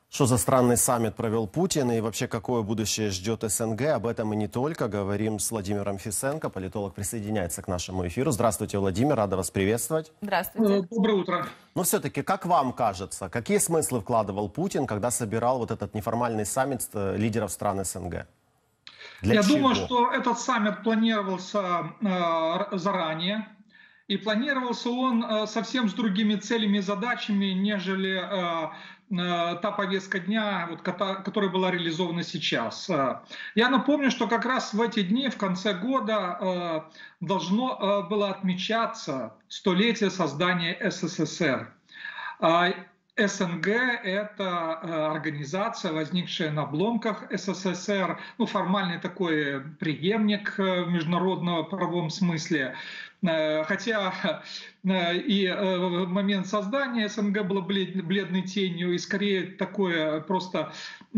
Что за странный саммит провел Путин и вообще какое будущее ждет СНГ? Об этом и не только. Говорим с Владимиром Фисенко. Политолог присоединяется к нашему эфиру. Здравствуйте, Владимир. Рада вас приветствовать. Здравствуйте. Доброе утро. Но все-таки, как вам кажется, какие смыслы вкладывал Путин, когда собирал вот этот неформальный саммит лидеров стран СНГ? Я думаю, что этот саммит планировался заранее. И планировался он совсем с другими целями и задачами, нежели та повестка дня, которая была реализована сейчас. Я напомню, что как раз в эти дни, в конце года, должно было отмечаться столетие создания СССР. СНГ – это организация, возникшая на обломках СССР, формальный такой преемник в международном правовом смысле. Хотя и в момент создания СНГ было бледной тенью, и скорее такое просто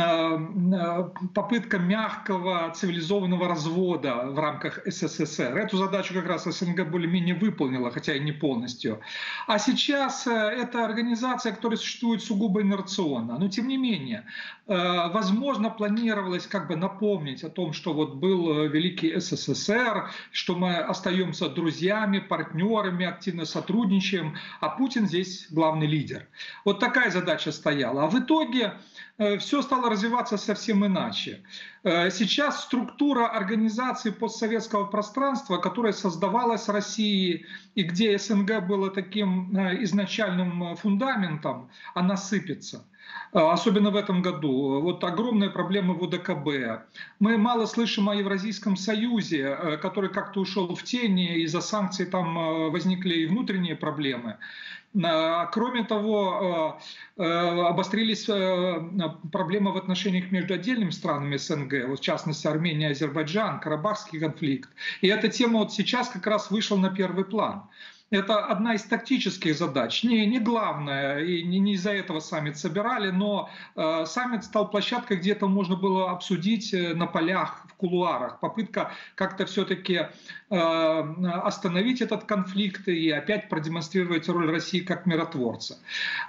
попытка мягкого цивилизованного развода в рамках СССР. Эту задачу как раз СНГ более-менее выполнила, хотя и не полностью. А сейчас это организация, которая существует сугубо инерционно. Но тем не менее, возможно, планировалось как бы напомнить о том, что вот был великий СССР, что мы остаемся друзьями, партнерами, активно сотрудничаем, а Путин здесь главный лидер. Вот такая задача стояла. А в итоге все стало развиваться совсем иначе. Сейчас структура организации постсоветского пространства, которая создавалась Россией и где СНГ было таким изначальным фундаментом, она сыпется. Особенно в этом году. Вот огромная проблема в ОДКБ. Мы мало слышим о Евразийском союзе, который как-то ушел в тени, из-за санкций там возникли и внутренние проблемы. Кроме того, обострились проблемы в отношениях между отдельными странами СНГ, вот в частности Армения, Азербайджан, Карабахский конфликт. И эта тема вот сейчас как раз вышла на первый план. Это одна из тактических задач, не главная, и не из-за этого саммит собирали, но саммит стал площадкой, где это можно было обсудить на полях, в кулуарах. Попытка как-то все-таки остановить этот конфликт и опять продемонстрировать роль России как миротворца.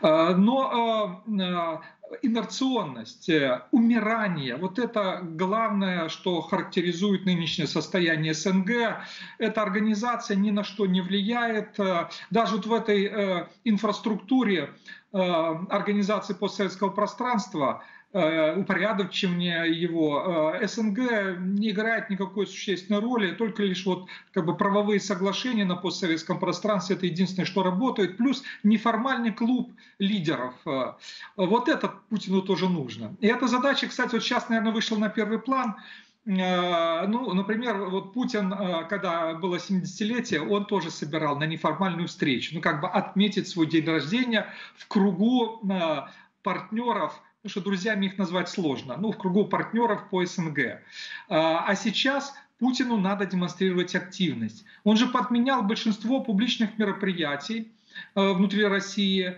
Но инерционность, умирание, вот это главное, что характеризует нынешнее состояние СНГ. Эта организация ни на что не влияет. Даже вот в этой инфраструктуре организации постсоветского пространства, упорядочивание его, СНГ не играет никакой существенной роли, только лишь вот как бы правовые соглашения на постсоветском пространстве, это единственное, что работает, плюс неформальный клуб лидеров. Вот это Путину тоже нужно. И эта задача, кстати, вот сейчас, наверное, вышла на первый план. Ну, например, вот Путин, когда было 70-летие, он тоже собирал на неформальную встречу, как бы отметить свой день рождения в кругу партнеров, потому что друзьями их назвать сложно, в кругу партнеров по СНГ. А сейчас Путину надо демонстрировать активность. Он же подменял большинство публичных мероприятий внутри России,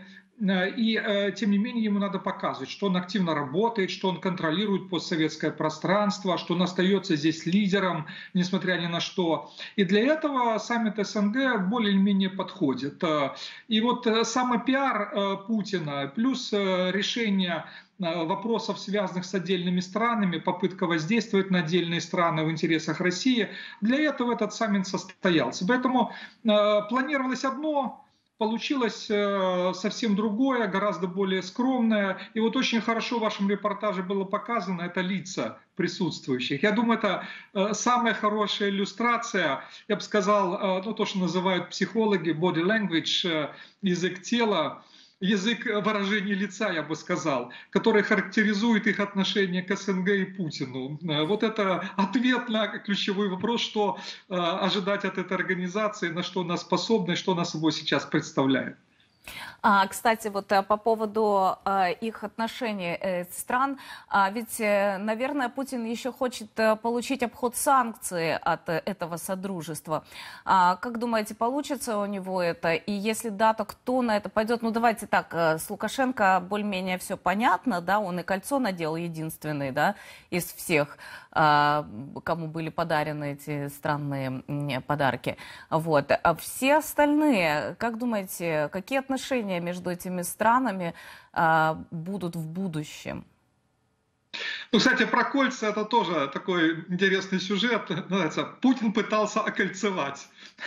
и тем не менее ему надо показывать, что он активно работает, что он контролирует постсоветское пространство, что он остается здесь лидером, несмотря ни на что. И для этого саммит СНГ более-менее подходит. И вот самопиар Путина плюс решение вопросов, связанных с отдельными странами, попытка воздействовать на отдельные страны в интересах России, для этого этот саммит состоялся. Поэтому планировалось одно, получилось совсем другое, гораздо более скромное. И вот очень хорошо в вашем репортаже было показано, это лица присутствующих. Я думаю, это самая хорошая иллюстрация, я бы сказал, то, что называют психологи body language, язык тела, язык выражения лица, я бы сказал, который характеризует их отношение к СНГ и Путину. Вот это ответ на ключевой вопрос, что ожидать от этой организации, на что она способна и что она собой сейчас представляет. Кстати, вот по поводу их отношений стран, ведь, наверное, Путин еще хочет получить обход санкций от этого содружества. Как думаете, получится у него это? И если да, то кто на это пойдет? Ну, давайте так, с Лукашенко более-менее все понятно, да, он и кольцо надел единственный, да, из всех, кому были подарены эти странные подарки. Вот. А все остальные, как думаете, какие отношения отношения между этими странами будут в будущем? Ну, кстати, про кольца это тоже такой интересный сюжет. Называется «Путин пытался окольцевать».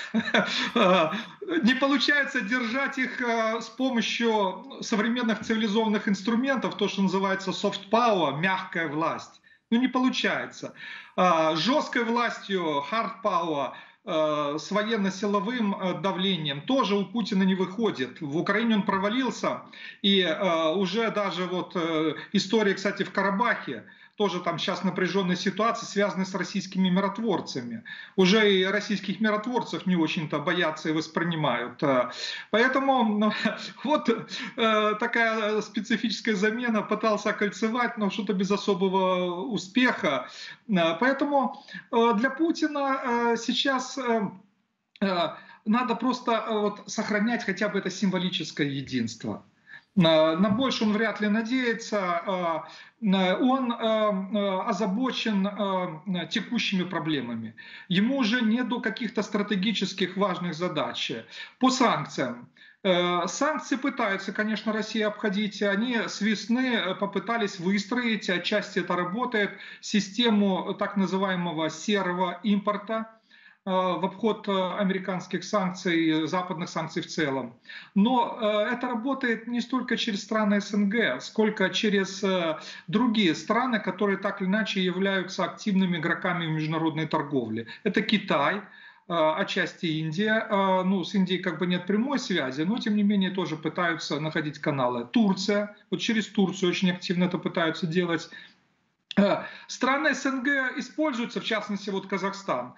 Не получается держать их с помощью современных цивилизованных инструментов, то, что называется soft power, мягкая власть. Ну, не получается. Жесткой властью, hard power, с военно-силовым давлением тоже у Путина не выходит. В Украине он провалился, и уже даже вот история, кстати, в Карабахе, тоже там сейчас напряженная ситуация, связанная с российскими миротворцами. Уже и российских миротворцев не очень-то боятся и воспринимают. Поэтому вот такая специфическая замена, пытался окольцевать, но что-то без особого успеха. Поэтому для Путина сейчас надо просто вот сохранять хотя бы это символическое единство. На больше он вряд ли надеется, он озабочен текущими проблемами. Ему уже не до каких-то стратегических важных задач. По санкциям. Санкции пытаются, конечно, Россия обходить. Они с весны попытались выстроить, отчасти это работает, систему так называемого серого импорта в обход американских санкций, западных санкций в целом. Но это работает не столько через страны СНГ, сколько через другие страны, которые так или иначе являются активными игроками в международной торговле. Это Китай, отчасти Индия. Ну, с Индией как бы нет прямой связи, но тем не менее тоже пытаются находить каналы. Турция, вот через Турцию очень активно это пытаются делать. Страны СНГ используются, в частности, вот Казахстан,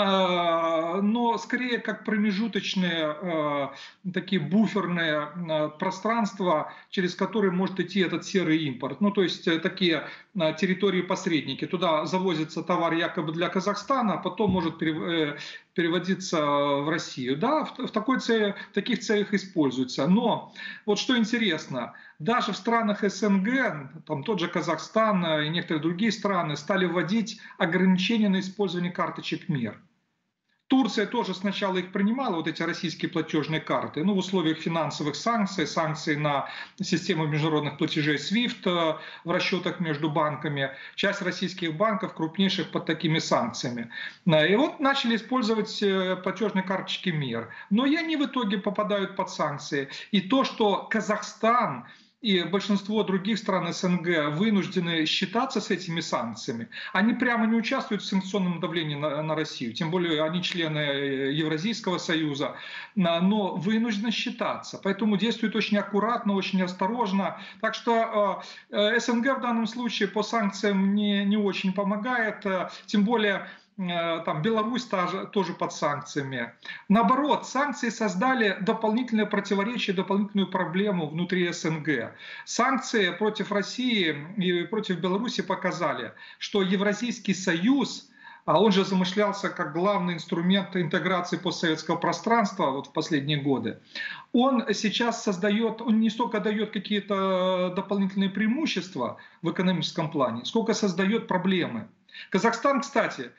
но скорее как промежуточные, такие буферные пространства, через которые может идти этот серый импорт. Ну, то есть такие территории-посредники. Туда завозится товар якобы для Казахстана, а потом может переводиться в Россию. Да, в таких целях используется. Но вот что интересно, даже в странах СНГ, там тот же Казахстан и некоторые другие страны стали вводить ограничения на использование карточек МИР. Турция тоже сначала их принимала, вот эти российские платежные карты, ну, в условиях финансовых санкций, санкций на систему международных платежей SWIFT в расчетах между банками. Часть российских банков крупнейших под такими санкциями. И вот начали использовать платежные карточки МИР. Но и они в итоге попадают под санкции. И то, что Казахстан и большинство других стран СНГ вынуждены считаться с этими санкциями, они прямо не участвуют в санкционном давлении на Россию, тем более они члены Евразийского союза, но вынуждены считаться, поэтому действуют очень аккуратно, очень осторожно. Так что СНГ в данном случае по санкциям не очень помогает, тем более там Беларусь тоже под санкциями. Наоборот, санкции создали дополнительное противоречие, дополнительную проблему внутри СНГ. Санкции против России и против Беларуси показали, что Евразийский союз, а он же замышлялся как главный инструмент интеграции постсоветского пространства вот в последние годы, он сейчас создает, он не столько дает какие-то дополнительные преимущества в экономическом плане, сколько создает проблемы. Казахстан, кстати,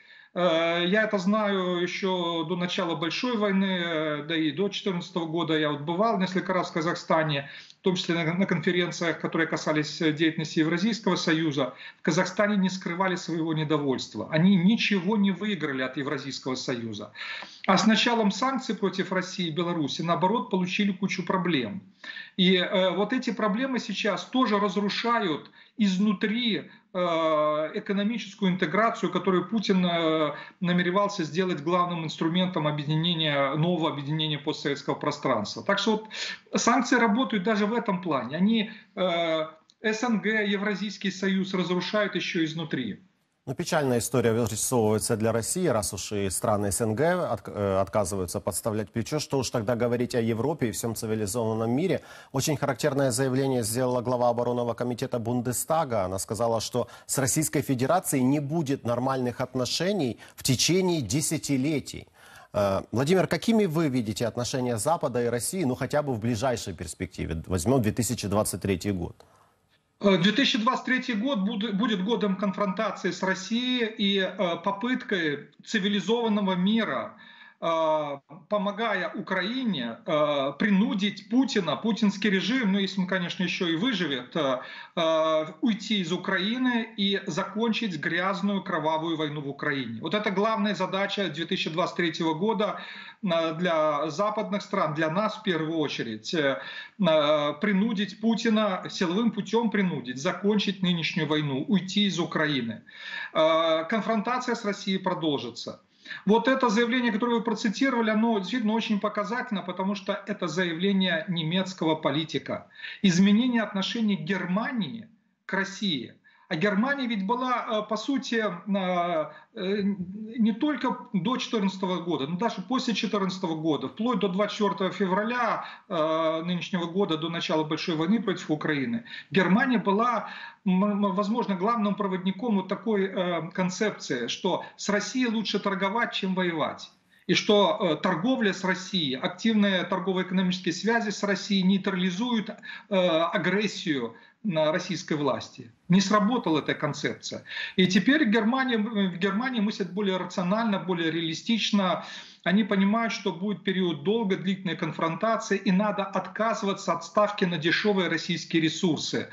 я это знаю еще до начала Большой войны, да и до 2014 года я вот бывал несколько раз в Казахстане, в том числе на конференциях, которые касались деятельности Евразийского союза. В Казахстане не скрывали своего недовольства. Они ничего не выиграли от Евразийского союза. А с началом санкций против России и Беларуси, наоборот, получили кучу проблем. И вот эти проблемы сейчас тоже разрушают изнутри экономическую интеграцию, которую Путин намеревался сделать главным инструментом объединения, нового объединения постсоветского пространства. Так что вот санкции работают даже в этом плане. Они СНГ, Евразийский союз разрушают еще изнутри. Ну, печальная история вырисовывается для России, раз уж и страны СНГ отказываются подставлять плечо. Что уж тогда говорить о Европе и всем цивилизованном мире. Очень характерное заявление сделала глава оборонного комитета Бундестага. Она сказала, что с Российской Федерацией не будет нормальных отношений в течение десятилетий. Владимир, какими вы видите отношения Запада и России, ну хотя бы в ближайшей перспективе? Возьмем 2023 год. 2023 год будет годом конфронтации с Россией и попыткой цивилизованного мира помогая Украине принудить Путина, путинский режим, ну если он, конечно, еще и выживет, уйти из Украины и закончить грязную кровавую войну в Украине. Вот это главная задача 2023 года для западных стран, для нас в первую очередь, принудить Путина, силовым путем принудить, закончить нынешнюю войну, уйти из Украины. Конфронтация с Россией продолжится. Вот это заявление, которое вы процитировали, оно действительно очень показательно, потому что это заявление немецкого политика. Изменение отношений Германии к России. А Германия ведь была, по сути, не только до 2014 года, но даже после 2014 года, вплоть до 24 февраля нынешнего года, до начала большой войны против Украины, Германия была, возможно, главным проводником вот такой концепции, что с Россией лучше торговать, чем воевать. И что торговля с Россией, активные торгово-экономические связи с Россией нейтрализуют агрессию на российской власти. Не сработала эта концепция. И теперь в Германии мыслят более рационально, более реалистично. Они понимают, что будет период долгой, длительной конфронтации, и надо отказываться от ставки на дешевые российские ресурсы.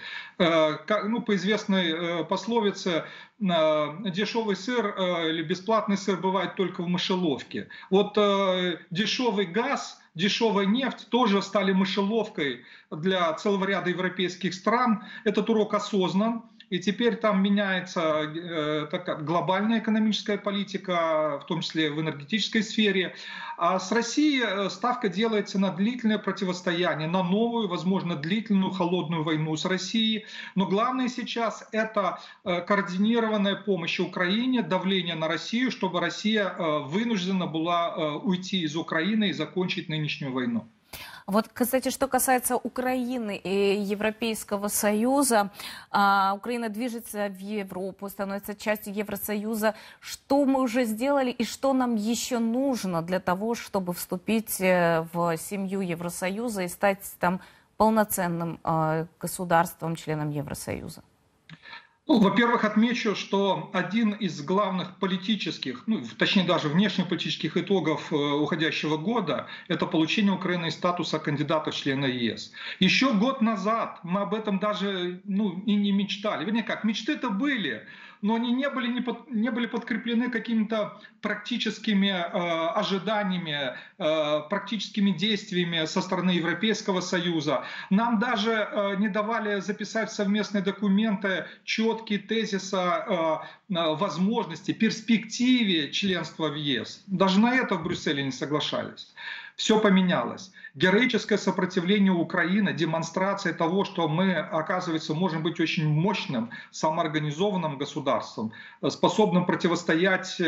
Ну, по известной пословице, дешевый сыр или бесплатный сыр бывает только в мышеловке. Вот дешевый газ, дешевая нефть тоже стали мышеловкой для целого ряда европейских стран. Этот урок осознан. И теперь там меняется глобальная экономическая политика, в том числе в энергетической сфере. А с Россией ставка делается на длительное противостояние, на новую, возможно, длительную холодную войну с Россией. Но главное сейчас это координированная помощь Украине, давление на Россию, чтобы Россия вынуждена была уйти из Украины и закончить нынешнюю войну. Вот, кстати, что касается Украины и Европейского Союза, Украина движется в Европу, становится частью Евросоюза. Что мы уже сделали и что нам еще нужно для того, чтобы вступить в семью Евросоюза и стать там полноценным государством, членом Евросоюза? Ну, во-первых, отмечу, что один из главных политических, ну, точнее даже внешнеполитических итогов уходящего года – это получение Украины статуса кандидата в члены ЕС. Еще год назад мы об этом даже и не мечтали. Вернее как, мечты-то были, но они не были подкреплены какими-то практическими ожиданиями, практическими действиями со стороны Европейского Союза. Нам даже не давали записать в совместные документы четкие тезисы возможности, перспективе членства в ЕС. Даже на это в Брюсселе не соглашались. Все поменялось. Героическое сопротивление Украины, демонстрация того, что мы, оказывается, можем быть очень мощным, самоорганизованным государством, способным противостоять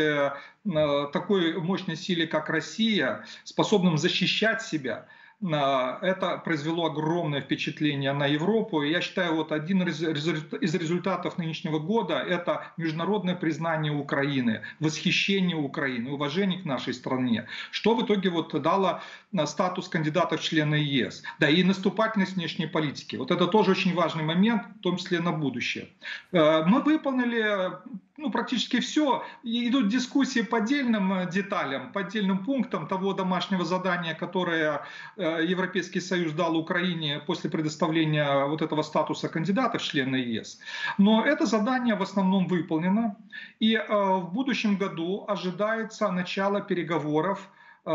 такой мощной силе, как Россия, способным защищать себя. Это произвело огромное впечатление на Европу. И я считаю, вот один из результатов нынешнего года – это международное признание Украины, восхищение Украины, уважение к нашей стране, что в итоге вот дало статус кандидата в члены ЕС. Да и наступательность внешней политики. Вот это тоже очень важный момент, в том числе на будущее. Мы выполнили практически все. Идут дискуссии по отдельным деталям, по отдельным пунктам того домашнего задания, которое Европейский Союз дал Украине после предоставления вот этого статуса кандидата в члены ЕС. Но это задание в основном выполнено. И в будущем году ожидается начало переговоров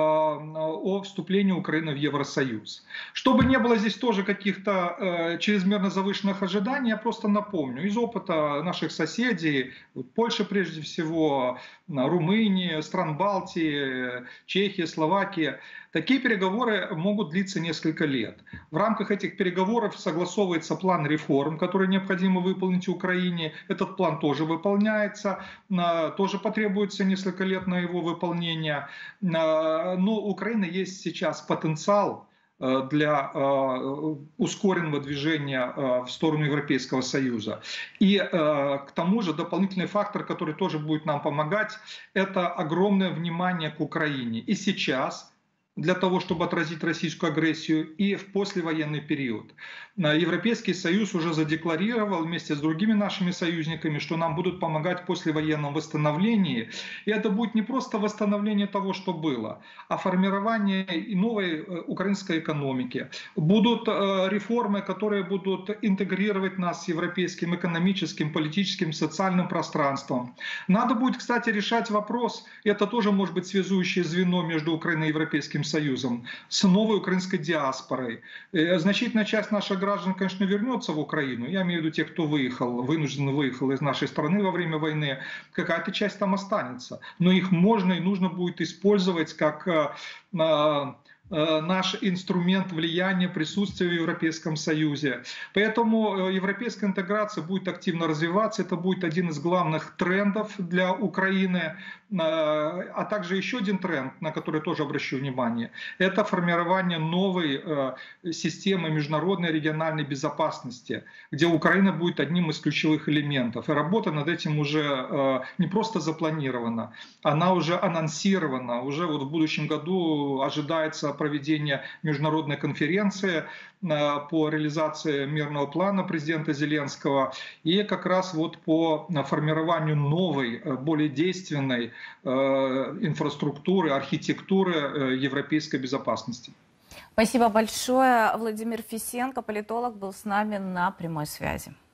о вступлении Украины в Евросоюз. Чтобы не было здесь тоже каких-то чрезмерно завышенных ожиданий, я просто напомню, из опыта наших соседей, Польши прежде всего, Румынии, стран Балтии, Чехии, Словакии, такие переговоры могут длиться несколько лет. В рамках этих переговоров согласовывается план реформ, который необходимо выполнить Украине. Этот план тоже выполняется, тоже потребуется несколько лет на его выполнение. Но у Украины есть сейчас потенциал для ускоренного движения в сторону Европейского Союза. И к тому же дополнительный фактор, который тоже будет нам помогать, это огромное внимание к Украине. И сейчас, для того, чтобы отразить российскую агрессию, и в послевоенный период. Европейский Союз уже задекларировал вместе с другими нашими союзниками, что нам будут помогать в послевоенном восстановлении. И это будет не просто восстановление того, что было, а формирование новой украинской экономики. Будут реформы, которые будут интегрировать нас с европейским экономическим, политическим, социальным пространством. Надо будет, кстати, решать вопрос, это тоже может быть связующее звено между Украиной и Европейским Союзом, с новой украинской диаспорой. Значительная часть наших граждан, конечно, вернется в Украину. Я имею в виду тех, кто выехал, вынужденно выехал из нашей страны во время войны. Какая-то часть там останется. Но их можно и нужно будет использовать как наш инструмент влияния, присутствия в Европейском Союзе. Поэтому европейская интеграция будет активно развиваться. Это будет один из главных трендов для Украины. А также еще один тренд, на который тоже обращу внимание, это формирование новой системы международной региональной безопасности, где Украина будет одним из ключевых элементов. И работа над этим уже не просто запланирована, она уже анонсирована. Уже вот в будущем году ожидается проведение международной конференции по реализации мирного плана президента Зеленского и как раз вот по формированию новой, более действенной инфраструктуры, архитектуры европейской безопасности. Спасибо большое. Владимир Фисенко, политолог, был с нами на прямой связи.